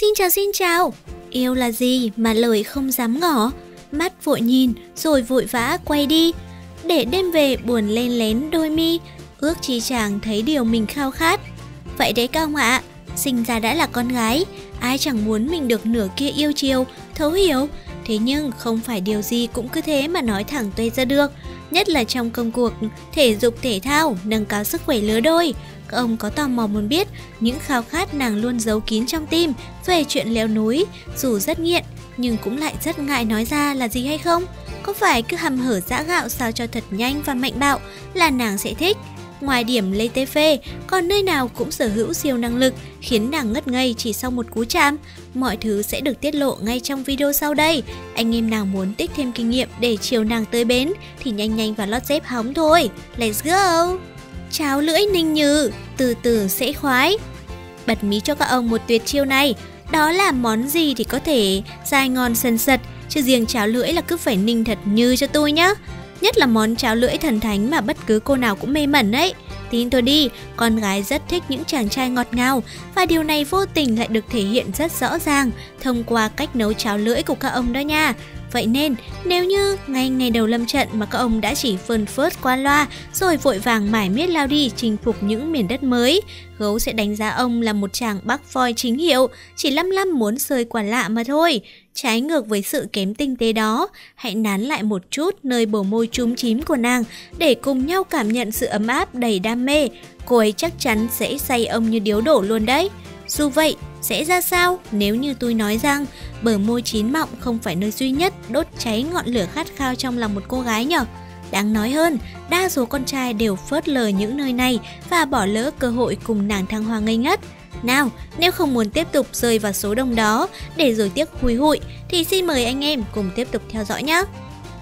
Xin chào. Yêu là gì mà lời không dám ngỏ, mắt vội nhìn rồi vội vã quay đi. Để đêm về buồn lên lén đôi mi, ước chi chàng thấy điều mình khao khát. Vậy đấy các ông ạ, sinh ra đã là con gái, ai chẳng muốn mình được nửa kia yêu chiều, thấu hiểu. Thế nhưng không phải điều gì cũng cứ thế mà nói thẳng tuê ra được. Nhất là trong công cuộc thể dục thể thao, nâng cao sức khỏe lứa đôi. Các ông có tò mò muốn biết những khao khát nàng luôn giấu kín trong tim về chuyện leo núi, dù rất nghiện nhưng cũng lại rất ngại nói ra là gì hay không? Có phải cứ hăm hở giã gạo sao cho thật nhanh và mạnh bạo là nàng sẽ thích? Ngoài điểm lê tê phê, còn nơi nào cũng sở hữu siêu năng lực khiến nàng ngất ngây chỉ sau một cú chạm. Mọi thứ sẽ được tiết lộ ngay trong video sau đây. Anh em nào muốn tích thêm kinh nghiệm để chiều nàng tới bến thì nhanh vào lót dép hóng thôi. Let's go! Cháo lưỡi ninh nhừ, từ từ sẽ khoái. Bật mí cho các ông một tuyệt chiêu này. Đó là món gì thì có thể dai ngon sần sật, chứ riêng cháo lưỡi là cứ phải ninh thật như cho tôi nhá. Nhất là món cháo lưỡi thần thánh mà bất cứ cô nào cũng mê mẩn ấy. Tin tôi đi, con gái rất thích những chàng trai ngọt ngào. Và điều này vô tình lại được thể hiện rất rõ ràng thông qua cách nấu cháo lưỡi của các ông đó nha. Vậy nên, nếu như ngay ngày đầu lâm trận mà các ông đã chỉ phơn phớt qua loa rồi vội vàng mải miết lao đi chinh phục những miền đất mới, gấu sẽ đánh giá ông là một chàng bắc voi chính hiệu, chỉ lăm muốn sơi quả lạ mà thôi. Trái ngược với sự kém tinh tế đó, hãy nán lại một chút nơi bờ môi chúm chím của nàng để cùng nhau cảm nhận sự ấm áp đầy đam mê. Cô ấy chắc chắn sẽ say ông như điếu đổ luôn đấy. Dù vậy, sẽ ra sao nếu như tôi nói rằng bờ môi chín mọng không phải nơi duy nhất đốt cháy ngọn lửa khát khao trong lòng một cô gái nhở? Đáng nói hơn, đa số con trai đều phớt lờ những nơi này và bỏ lỡ cơ hội cùng nàng thăng hoa ngây ngất. Nào, nếu không muốn tiếp tục rơi vào số đông đó để rồi tiếc húi hụi thì xin mời anh em cùng tiếp tục theo dõi nhé.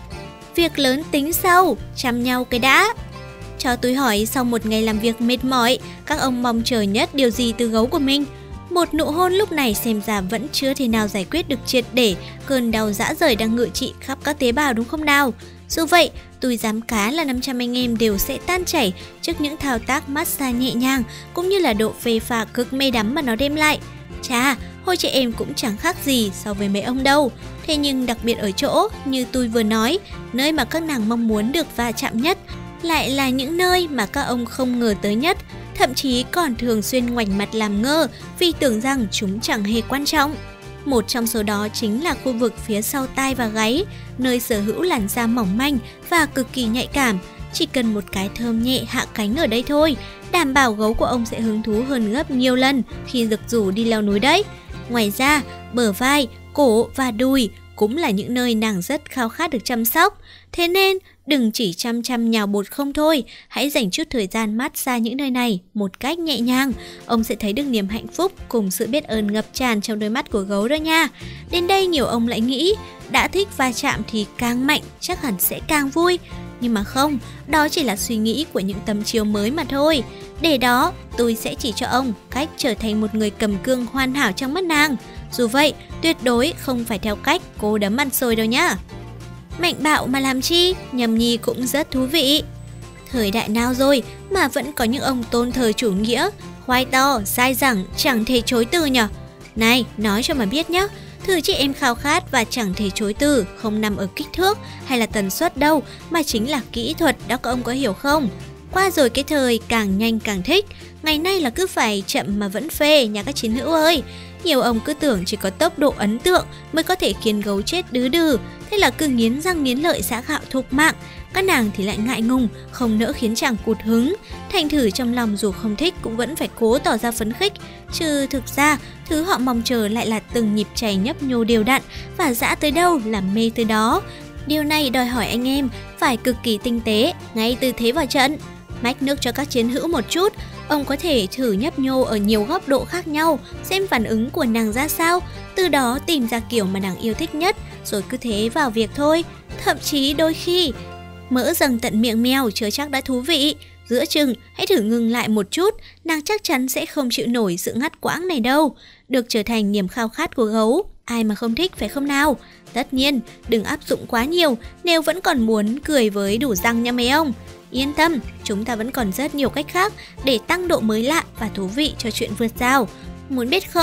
Việc lớn tính sau, chăm nhau cái đã. Cho tôi hỏi, sau một ngày làm việc mệt mỏi, các ông mong chờ nhất điều gì từ gấu của mình? Một nụ hôn lúc này xem ra vẫn chưa thể nào giải quyết được triệt để cơn đau dã rời đang ngự trị khắp các tế bào, đúng không nào? Dù vậy, tôi dám cá là 500 anh em đều sẽ tan chảy trước những thao tác massage nhẹ nhàng cũng như là độ phê pha cực mê đắm mà nó đem lại. Chà, hồi trẻ em cũng chẳng khác gì so với mấy ông đâu. Thế nhưng đặc biệt ở chỗ, như tôi vừa nói, nơi mà các nàng mong muốn được va chạm nhất lại là những nơi mà các ông không ngờ tới nhất, thậm chí còn thường xuyên ngoảnh mặt làm ngơ vì tưởng rằng chúng chẳng hề quan trọng. Một trong số đó chính là khu vực phía sau tai và gáy, nơi sở hữu làn da mỏng manh và cực kỳ nhạy cảm. Chỉ cần một cái thơm nhẹ hạ cánh ở đây thôi, đảm bảo gấu của ông sẽ hứng thú hơn gấp nhiều lần khi rực rủ đi leo núi đấy. Ngoài ra, bờ vai, cổ và đùi cũng là những nơi nàng rất khao khát được chăm sóc. Thế nên, đừng chỉ chăm nhào bột không thôi, hãy dành chút thời gian massage những nơi này một cách nhẹ nhàng. Ông sẽ thấy được niềm hạnh phúc cùng sự biết ơn ngập tràn trong đôi mắt của gấu đó nha. Đến đây nhiều ông lại nghĩ, đã thích va chạm thì càng mạnh, chắc hẳn sẽ càng vui. Nhưng mà không, đó chỉ là suy nghĩ của những tấm chiếu mới mà thôi. Để đó, tôi sẽ chỉ cho ông cách trở thành một người cầm cương hoàn hảo trong mắt nàng. Dù vậy, tuyệt đối không phải theo cách cố đấm ăn xôi đâu nhá. Mạnh bạo mà làm chi, nhầm nhi cũng rất thú vị. Thời đại nào rồi mà vẫn có những ông tôn thờ chủ nghĩa, khoai to, dai dẳng, chẳng thể chối từ nhở? Này, nói cho mà biết nhá, thứ chị em khao khát và chẳng thể chối từ không nằm ở kích thước hay là tần suất đâu, mà chính là kỹ thuật đó, các ông có hiểu không? Qua rồi cái thời càng nhanh càng thích, ngày nay là cứ phải chậm mà vẫn phê nhà các chiến hữu ơi. Nhiều ông cứ tưởng chỉ có tốc độ ấn tượng mới có thể khiến gấu chết đứ đừ, thế là cứ nghiến răng nghiến lợi giã gạo thục mạng. Các nàng thì lại ngại ngùng, không nỡ khiến chàng cụt hứng. Thành thử trong lòng dù không thích cũng vẫn phải cố tỏ ra phấn khích. Chứ thực ra, thứ họ mong chờ lại là từng nhịp chảy nhấp nhô đều đặn và dã tới đâu là mê tới đó. Điều này đòi hỏi anh em phải cực kỳ tinh tế ngay từ thế vào trận. Mách nước cho các chiến hữu một chút, ông có thể thử nhấp nhô ở nhiều góc độ khác nhau, xem phản ứng của nàng ra sao, từ đó tìm ra kiểu mà nàng yêu thích nhất, rồi cứ thế vào việc thôi. Thậm chí đôi khi, mỡ dâng tận miệng mèo chưa chắc đã thú vị. Giữa chừng, hãy thử ngừng lại một chút, nàng chắc chắn sẽ không chịu nổi sự ngắt quãng này đâu. Được trở thành niềm khao khát của gấu, ai mà không thích phải không nào? Tất nhiên, đừng áp dụng quá nhiều nếu vẫn còn muốn cười với đủ răng nha mấy ông. Yên tâm, chúng ta vẫn còn rất nhiều cách khác để tăng độ mới lạ và thú vị cho chuyện vượt rào. Muốn biết không?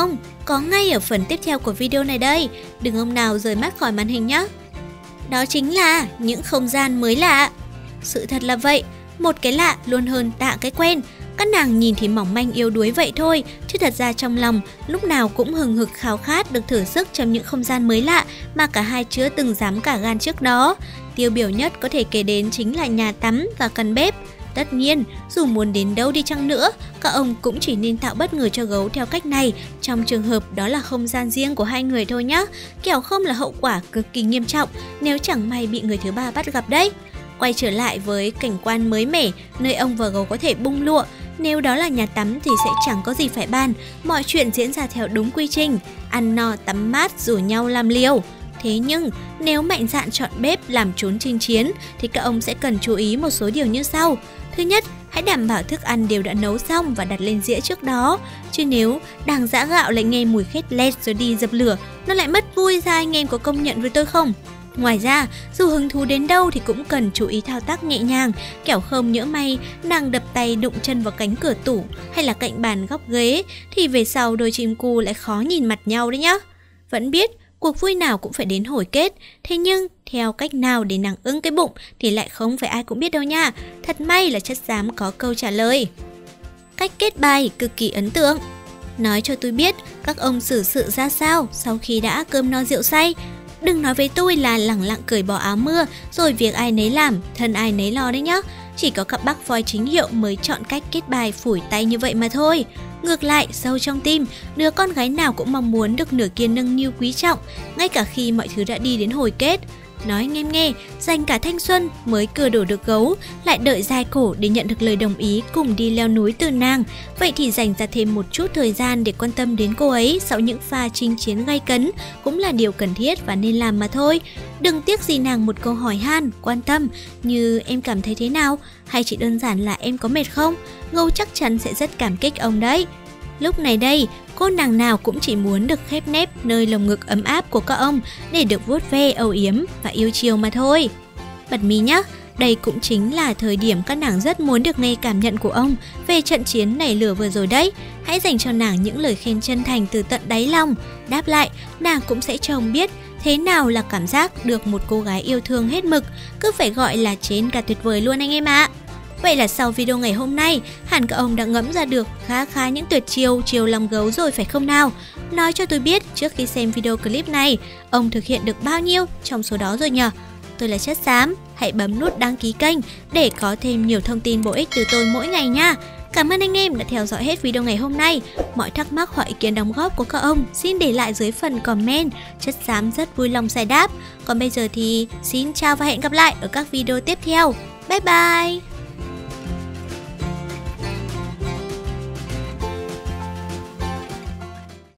có ngay ở phần tiếp theo của video này đây. Đừng ông nào rời mắt khỏi màn hình nhé. Đó chính là những không gian mới lạ. Sự thật là vậy, một cái lạ luôn hơn tạ cái quen. Các nàng nhìn thì mỏng manh yếu đuối vậy thôi, chứ thật ra trong lòng lúc nào cũng hừng hực khao khát được thử sức trong những không gian mới lạ mà cả hai chưa từng dám cả gan trước đó. Tiêu biểu nhất có thể kể đến chính là nhà tắm và căn bếp. Tất nhiên, dù muốn đến đâu đi chăng nữa, các ông cũng chỉ nên tạo bất ngờ cho gấu theo cách này, trong trường hợp đó là không gian riêng của hai người thôi nhé, kẻo không là hậu quả cực kỳ nghiêm trọng nếu chẳng may bị người thứ ba bắt gặp đấy. Quay trở lại với cảnh quan mới mẻ, nơi ông và gấu có thể bung lụa. Nếu đó là nhà tắm thì sẽ chẳng có gì phải bàn, mọi chuyện diễn ra theo đúng quy trình, ăn no tắm mát rủ nhau làm liều. Thế nhưng, nếu mạnh dạn chọn bếp làm chốn chinh chiến thì các ông sẽ cần chú ý một số điều như sau. Thứ nhất, hãy đảm bảo thức ăn đều đã nấu xong và đặt lên dĩa trước đó. Chứ nếu đang giã gạo lại nghe mùi khét lẹt rồi đi dập lửa, nó lại mất vui ra, anh em có công nhận với tôi không? Ngoài ra, dù hứng thú đến đâu thì cũng cần chú ý thao tác nhẹ nhàng, kẻo không nhỡ may nàng đập tay đụng chân vào cánh cửa tủ hay là cạnh bàn góc ghế thì về sau đôi chim cu lại khó nhìn mặt nhau đấy nhá. Vẫn biết cuộc vui nào cũng phải đến hồi kết, thế nhưng theo cách nào để nàng ưng cái bụng thì lại không phải ai cũng biết đâu nha. Thật may là chất xám có câu trả lời. Cách kết bài cực kỳ ấn tượng. Nói cho tôi biết các ông xử sự ra sao sau khi đã cơm no rượu say. Đừng nói với tôi là lẳng lặng cởi bỏ áo mưa rồi việc ai nấy làm, thân ai nấy lo đấy nhá. Chỉ có các bác voi chính hiệu mới chọn cách kết bài phủi tay như vậy mà thôi. Ngược lại, sâu trong tim, đứa con gái nào cũng mong muốn được nửa kia nâng niu quý trọng, ngay cả khi mọi thứ đã đi đến hồi kết. Nói anh em nghe, dành cả thanh xuân mới cưa đổ được gấu, lại đợi dai cổ để nhận được lời đồng ý cùng đi leo núi từ nàng. Vậy thì dành ra thêm một chút thời gian để quan tâm đến cô ấy sau những pha chinh chiến gay cấn cũng là điều cần thiết và nên làm mà thôi. Đừng tiếc gì nàng một câu hỏi han, quan tâm như em cảm thấy thế nào, hay chỉ đơn giản là em có mệt không? Gấu chắc chắn sẽ rất cảm kích ông đấy. Lúc này đây, cô nàng nào cũng chỉ muốn được khép nép nơi lồng ngực ấm áp của các ông để được vuốt ve âu yếm và yêu chiều mà thôi. Bật mí nhá, đây cũng chính là thời điểm các nàng rất muốn được nghe cảm nhận của ông về trận chiến nảy lửa vừa rồi đấy. Hãy dành cho nàng những lời khen chân thành từ tận đáy lòng. Đáp lại, nàng cũng sẽ cho ông biết thế nào là cảm giác được một cô gái yêu thương hết mực, cứ phải gọi là trên cả tuyệt vời luôn anh em ạ. Vậy là sau video ngày hôm nay, hẳn các ông đã ngẫm ra được khá những tuyệt chiêu chiều lòng gấu rồi phải không nào? Nói cho tôi biết trước khi xem video clip này, ông thực hiện được bao nhiêu trong số đó rồi nhờ? Tôi là Chất Xám, hãy bấm nút đăng ký kênh để có thêm nhiều thông tin bổ ích từ tôi mỗi ngày nha. Cảm ơn anh em đã theo dõi hết video ngày hôm nay. Mọi thắc mắc hoặc ý kiến đóng góp của các ông xin để lại dưới phần comment. Chất Xám rất vui lòng giải đáp. Còn bây giờ thì xin chào và hẹn gặp lại ở các video tiếp theo. Bye bye!